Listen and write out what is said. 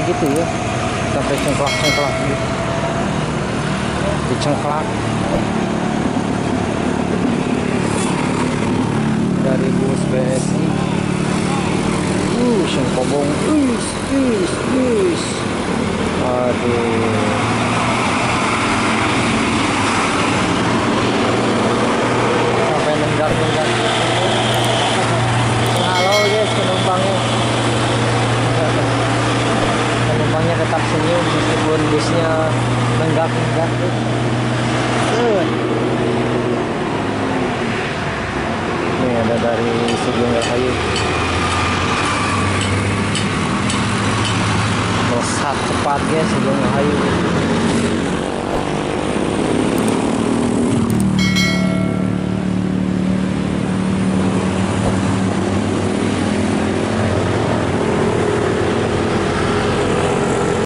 gitu ya, sampai cengklak-cengklak gitu, dicengklak dari bus BSI. Yang kobong, aduh. Sampai nenggak-nenggak. Halo guys, penumpangnya tetap senyum meskipun busnya nenggak-nenggak. Ini ada dari Sugeng Rahayu. Melesat cepat guys, Sugeng Rahayu.